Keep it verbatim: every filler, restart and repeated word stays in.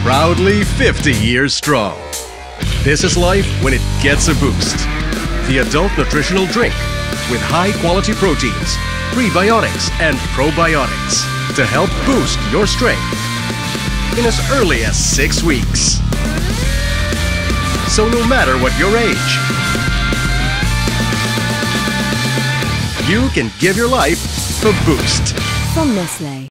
Proudly fifty years strong. This is life when it gets a boost. The adult nutritional drink with high-quality proteins, prebiotics, and probiotics to help boost your strength in as early as six weeks. So no matter what your age, you can give your life a boost. From Nestle.